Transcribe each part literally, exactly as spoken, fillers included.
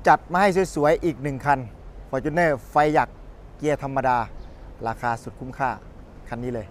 จัดมาให้สวยๆอีกหนึ่งคัน Fortuner ไฟหยักเกียร์ธรรมดาราคาสุดคุ้มค่าคันนี้เลย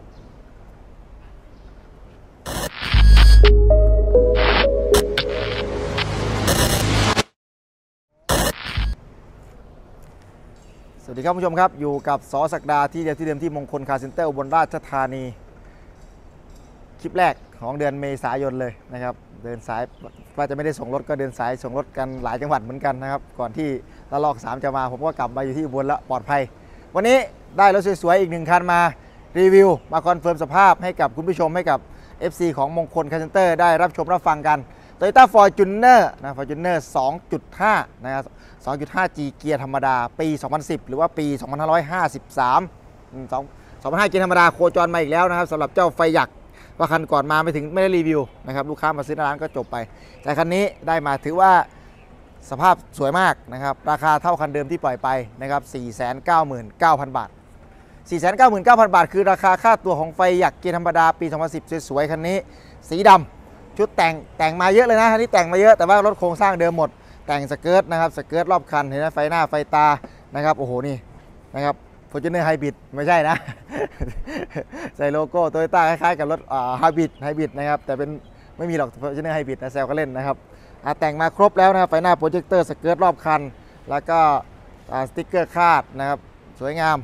สวัสดีครับผู้ชมครับอยู่กับส.ศักดาที่เดียวที่เดิมที่มงคลคาร์เซ็นเตอร์อุบลราชธานีคลิปแรกของเดือนเมษายนเลยนะครับเดินสายว่าจะไม่ได้ส่งรถก็เดินสายส่งรถกันหลายจังหวัดเหมือนกันนะครับก่อนที่ระลอกสามจะมาผมก็กลับมาอยู่ที่อุบลแล้วปลอดภัยวันนี้ได้รถสวยๆอีกหนึ่งคันมารีวิวมาคอนเฟิร์มสภาพให้กับคุณผู้ชมให้กับ เอฟ ซี ของมงคลคาร์เซ็นเตอร์ได้รับชมรับฟังกัน Toyota Fortuner นะ Fortuner สองจุดห้า นะครับ สองจุดห้า จี เกียร์ธรรมดาปี สองพันสิบ หรือว่าปี สองพันห้าร้อยห้าสิบสาม สองพันห้าเกียร์ธรรมดาโคจรมาอีกแล้วนะครับสำหรับเจ้าไฟหยักว่าคันก่อนมาไม่ถึงไม่ได้รีวิวนะครับลูกค้ามาซื้อในร้านก็จบไปแต่คันนี้ได้มาถือว่าสภาพสวยมากนะครับราคาเท่าคันเดิมที่ปล่อยไปนะครับ สี่แสนเก้าหมื่นเก้าพัน บาท สี่แสนเก้าหมื่นเก้าพัน บาทคือราคาค่าตัวของไฟหยักเกียร์ธรรมดาปี สองพันสิบ สวยๆคันนี้สีดำชุดแต่งแต่งมาเยอะเลยนะคันนี้แต่งมาเยอะแต่ว่ารถโครงสร้างเดิมหมดแต่งสเกิร์ตนะครับสเกิร์ตรอบคันเห็นไหมไฟหน้าไฟตานะครับโอ้โหนี่นะครับFortuner Hybrid ไม่ใช่นะ ใส่โลโก้ Toyota คล้ายๆกับรถอ่า Hybrid Hybrid นะครับแต่เป็นไม่มีหรอก Fortuner Hybrid นะแซวก็เล่นนะครับแต่งมาครบแล้วนะครับไฟหน้าโปรเจคเตอร์สเกิร์ตรอบคันแล้วก็สติ๊กเกอร์คาดนะครับสวยงาม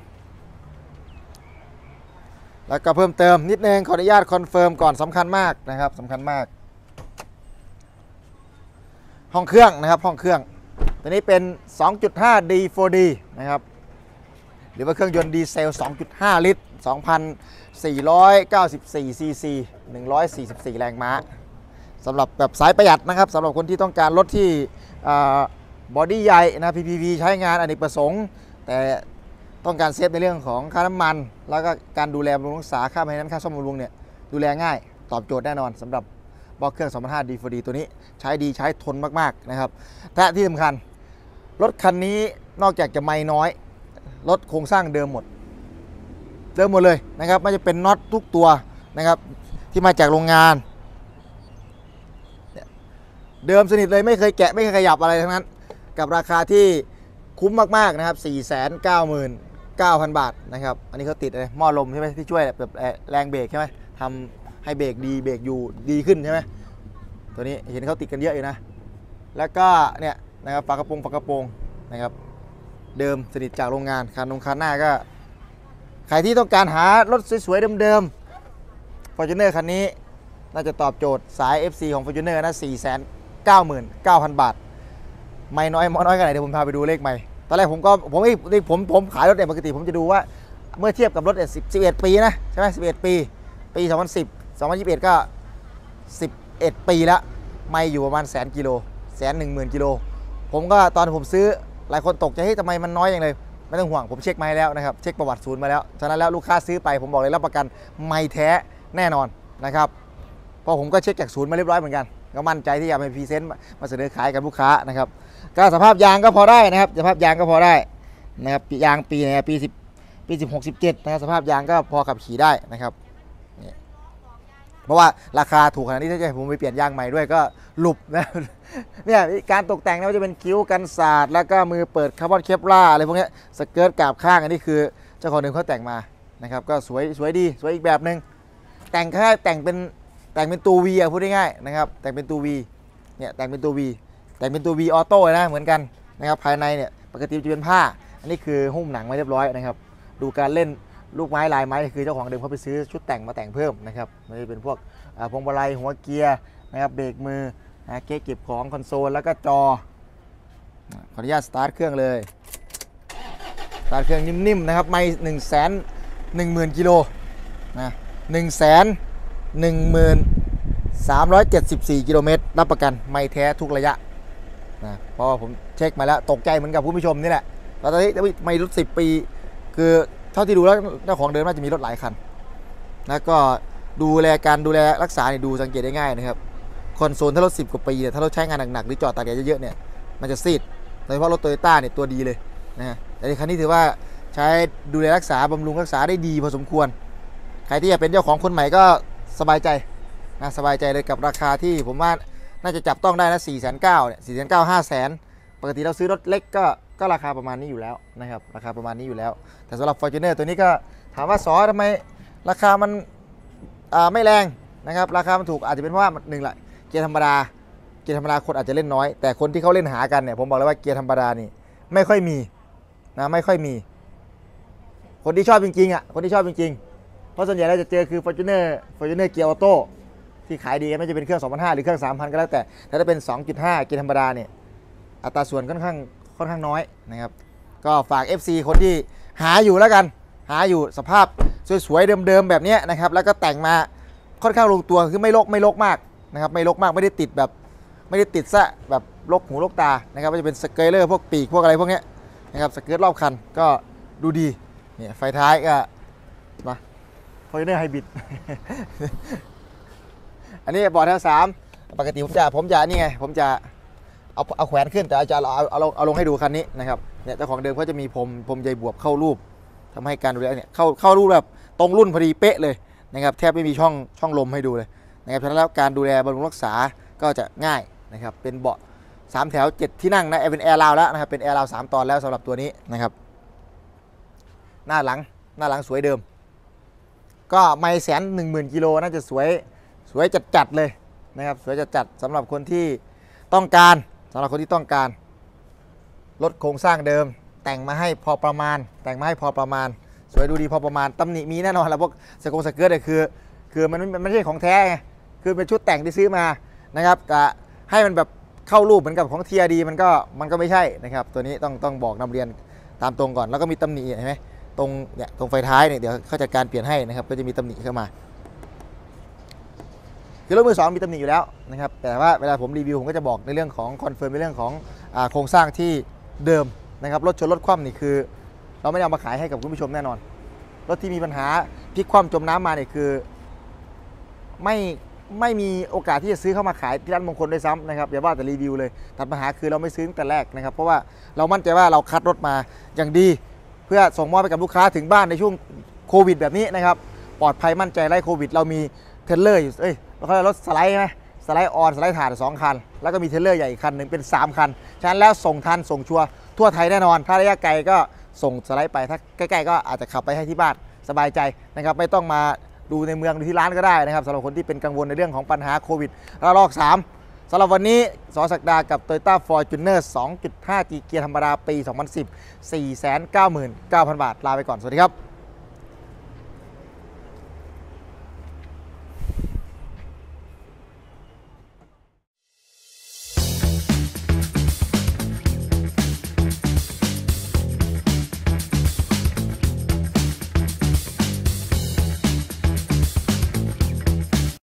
แล้วก็เพิ่มเติมนิดนึงขออนุญาตคอนเฟิร์มก่อนสำคัญมากนะครับสำคัญมากห้องเครื่องนะครับห้องเครื่องตัวนี้เป็น สองจุดห้า ดี โฟร์ ดี นะครับหรือว่าเครื่องยนต์ดีเซล สองจุดห้า ลิตร สองพันสี่ร้อยเก้าสิบสี่ ซี ซี หนึ่งร้อยสี่สิบสี่ แรงม้าสำหรับแบบสายประหยัดนะครับสำหรับคนที่ต้องการรถที่บอดี้ใหญ่นะ พี พี วี ใช้งานอเนกประสงค์แต่ต้องการเซฟในเรื่องของค่าน้ำมันแล้วก็การดูแลบำรุงรักษาค่าไมนเทนแนนซ์ค่าซ่อมบำรุงเนี่ยดูแลง่ายตอบโจทย์แน่นอนสำหรับบล็อกเครื่อง สองพันห้า ดี โฟร์ ดี ตัวนี้ใช้ดีใช้ทนมากๆนะครับและที่สำคัญรถคันนี้นอกจากจะไม่น้อยรถโครงสร้างเดิมหมดเดิมหมดเลยนะครับไม่จะเป็นน็อตทุกตัวนะครับที่มาจากโรงงานเดิมสนิทเลยไม่เคยแกะไม่เคยขยับอะไรทั้งนั้นกับราคาที่คุ้มมากๆนะครับ สี่แสนเก้าหมื่นเก้าพัน บาทนะครับอันนี้เขาติดเลยหม้อลมใช่ไหมที่ช่วยแบบแรงเบรกใช่ไหมทำให้เบรกดีเบรกอยู่ดีขึ้นใช่ไหมตัวนี้เห็นเขาติดกันเยอะอยู่นะแล้วก็เนี่ยนะครับฝากระโปรงฝากระโปรงนะครับเดิมสนิทจากโรงงานคันนงคันหน้าก็ใครที่ต้องการหารถสวยๆเดิมๆ Fortuner คันนี้น่าจะตอบโจทย์สาย เอฟ ซี ของ Fortuner นะ สี่แสนเก้าหมื่นเก้าพัน บาทไม่น้อยน้อยกันไหนเดี๋ยวผมพาไปดูเลขใหม่ตอนแรกผมก็ผมผมผมขายรถเนี่ยปกติผมจะดูว่าเมื่อเทียบกับรถเนี่ยสิบเอ็ดปีนะใช่ไหมสิบเอ็ดปีปีสองพันสิบ สองพันยี่สิบเอ็ดก็สิบเอ็ดปีแล้วไม่อยู่ประมาณแสนกิโลแสนหนึ่งหมื่นกิโลผมก็ตอนผมซื้อหลายคนตกใจเฮ้ยทำไมมันน้อยอย่างเลยไม่ต้องห่วงผมเช็คมาให้แล้วนะครับเช็คประวัติศูนย์มาแล้วฉะนั้นแล้วลูกค้าซื้อไปผมบอกเลยรับประกันไม่แท้แน่นอนนะครับเพราะผมก็เช็คจากศูนย์มาเรียบร้อยเหมือนกันก็มั่นใจที่จะไปพรีเซนต์มาเสนอขายกับลูกค้านะครับก็สภาพยางก็พอได้นะครับสภาพยางก็พอได้นะครับยางปีเนี่ยปีสิบปีสิบหก สิบเจ็ดนะครับสภาพยางก็พอขับขี่ได้นะครับเพราะว่าราคาถูกขนาดนี้ถ้าจะให้ผมไปเปลี่ยนยางใหม่ด้วยก็หลุบนะเนี่ยการตกแต่งนะจะเป็นคิ้วกันสาดแล้วก็มือเปิดคาร์บอนเคปลาร์อะไรพวกนี้สเกิร์ตกาบข้างอันนี้คือเจ้าของเดิมเขาแต่งมานะครับก็สวยสวยดีสวยอีกแบบหนึ่งแต่งแค่แต่งเป็นแต่งเป็นตัว V อ่ะพูดง่ายๆนะครับแต่งเป็นตัว V เนี่ยแต่งเป็นตัว V แต่งเป็นตัว V ออโต้นะเหมือนกันนะครับภายในเนี่ยปกติจะเป็นผ้าอันนี้คือหุ้มหนังมาเรียบร้อยนะครับดูการเล่นลูกไม้ลายไม้คือเจ้าของเดิมเขาไปซื้อชุดแต่งมาแต่งเพิ่มนะครับไม่ได้เป็นพวกพวงมาลัยหัวเกียร์นะครับเบรกมือนะเก๊เก็บของคอนโซลแล้วก็จอขออนุญาตสตาร์ทเครื่องเลยสตาร์ทเครื่องนิ่มๆนะครับไม่หนึ่งแสนหนึ่งหมื่นกิโลนะหนึ่งแสนหนึ่งหมื่นสามร้อยเจ็ดสิบสี่กิโลเมตรรับประกันไม่แท้ทุกระยะนะเพราะผมเช็คมาแล้วตกใจเหมือนกับผู้ผู้ชมนี่แหละตอนนี้ไม่รถสิบปีคือเท่าที่ดูแล้วเจ้าของเดิมน่าจะมีรถหลายคันแล้วก็ดูแลการดูแลรักษาเนี่ยดูสังเกตได้ง่ายนะครับคอนโซลถ้ารถสิบกว่าปีเนี่ยถ้ารถใช้งานหนักๆหรือจอดตากแดดเยอะๆเนี่ยมันจะซีดโดยเฉพาะรถโตโยต้าเนี่ยตัวดีเลยนะฮะแต่ในคันนี้ถือว่าใช้ดูแลรักษาบำรุงรักษาได้ดีพอสมควรใครที่อยากเป็นเจ้าของคนใหม่ก็สบายใจนะสบายใจเลยกับราคาที่ผมว่าน่าจะจับต้องได้นะสี่แสนเก้าเนี่ยสี่แสนเก้าห้าแสนปกติเราซื้อรถเล็กก็ก็ราคาประมาณนี้อยู่แล้วนะครับราคาประมาณนี้อยู่แล้วแต่สำหรับ Fortuner ตัวนี้ก็ถามว่าซอทำไมราคามันอ่าไม่แรงนะครับราคามันถูกอาจจะเป็นเพราะว่าหนึ่งแหละเกียร์ธรรมดาเกียร์ธรรมดาคนอาจจะเล่นน้อยแต่คนที่เขาเล่นหากันเนี่ยผมบอกเลยว่าเกียร์ธรรมดานี่ไม่ค่อยมีนะไม่ค่อยมีคนที่ชอบจริงๆอ่ะคนที่ชอบจริงๆเพราะส่วนใหญ่เราจะเจอคือ Fortuner Fortuner เกียร์ออโต้ที่ขายดีไม่ว่าจะเป็นเครื่อง สองพันห้าร้อย หรือเครื่อง สามพัน ก็แล้วแต่แต่ถ้าเป็น สองจุดห้า เกียร์ธรรมดาเนี่ยอัตราส่วนค่อนข้างค่อนข้างน้อยนะครับก็ฝาก เอฟ ซี คนที่หาอยู่แล้วกันหาอยู่สภาพสวยๆเดิมๆแบบนี้นะครับแล้วก็แต่งมาค่อนข้างลงตัวคือไม่รกไม่รกมากนะครับไม่รกมากไม่ได้ติดแบบไม่ได้ติดซะแบบรกหูรกตานะครับก็จะเป็นสเกลเลอร์พวกปีกพวกอะไรพวกนี้นะครับสเกิร์ตรอบคันก็ดูดีเนี่ยไฟท้ายก็มาFortuner Hybrid อันนี้บอร์ดแถวสามปกติผมจะผมจะนี่ไงผมจะเอาเอาแขวนขึ้นแต่อาจารย์เอาเอาเอาลงให้ดูคันนี้นะครับเนี่ยเจ้าของเดิมเขาจะมีพรมพรมใยบวบเข้ารูปทำให้การดูแลเนี่ยเข้าเข้ารูปแบบตรงรุ่นพอดีเป๊ะเลยนะครับแทบไม่มีช่องช่องลมให้ดูเลยนะครับฉะนั้นแล้วการดูแลบำรุงรักษาก็จะง่ายนะครับเป็นเบาะสามแถวเจ็ดที่นั่งนะเป็นแอร์ราวแล้วนะครับเป็นแอร์ราวสามตอนแล้วสำหรับตัวนี้นะครับหน้าหลังหน้าหลังสวยเดิมก็ไม่แสนหนึ่งหมื่นกิโลน่าจะสวยสวยจัดๆเลยนะครับสวยจัดๆสำหรับคนที่ต้องการสำหรับคนที่ต้องการรถโครงสร้างเดิมแต่งมาให้พอประมาณแต่งมาให้พอประมาณสวยดูดีพอประมาณตำหนิมีแน่นอนแล้วพวกสกงสเกิร์ตเนี่ยคือคือมันมันไม่ใช่ของแท้ไงคือเป็นชุดแต่งที่ซื้อมานะครับแต่ให้มันแบบเข้ารูปเหมือนกับของเทียดีมันก็มันก็ไม่ใช่นะครับตัวนี้ต้องต้องบอกนำเรียนตามตรงก่อนแล้วก็มีตำหนิเห็นไหมตรงเนี่ยตรงไฟท้ายเนี่ยเดี๋ยวเขาจัดการเปลี่ยนให้นะครับก็จะมีตำหนิเข้ามาคือรถมือสองมีตำหนิอยู่แล้วนะครับแต่ว่าเวลาผมรีวิวผมก็จะบอกในเรื่องของคอนเฟิร์มในเรื่องของอ่าโครงสร้างที่เดิมนะครับรถชนรถคว่ำนี่คือเราไม่ได้เอามาขายให้กับคุณผู้ชมแน่นอนรถที่มีปัญหาพลิกคว่ำจมน้ำมาเนี่ยคือไม่ไม่มีโอกาสที่จะซื้อเข้ามาขายที่ร้านมงคลด้วยซ้ำนะครับอย่าว่าแต่รีวิวเลยตัดปัญหาคือเราไม่ซื้อตั้งแต่แรกนะครับเพราะว่าเรามั่นใจว่าเราคัดรถมาอย่างดีเพื่อส่งมอบไปกับลูกค้าถึงบ้านในช่วงโควิดแบบนี้นะครับปลอดภัยมั่นใจไร้โควิดเรามีเทรลเลอร์อยู่เอ้ยเราเขาเรียกรถสไลด์ใช่ไหมสไลด์ออนสไลด์ถ่านสองคันแล้วก็มีเทรลเลอร์ใหญ่อีกคันหนึ่งเป็นสามคันฉะนั้นแล้วส่งทันส่งชัวร์ทั่วไทยแน่นอนถ้าระยะไกลก็ส่งสไลด์ไปถ้าใกล้ๆก็อาจจะขับไปให้ที่บ้านสบายใจนะครับไม่ต้องมาดูในเมืองดูที่ร้านก็ได้นะครับสำหรับคนที่เป็นกังวลในเรื่องของปัญหาโควิดระลอกสามสำหรับวันนี้สอศักดากับ Toyota Fortuner สองจุดห้า G เกียร์ธรรมดาปี สองพันสิบ สี่แสนเก้าหมื่นเก้าพัน บาทลาไปก่อนสวัสดีครับ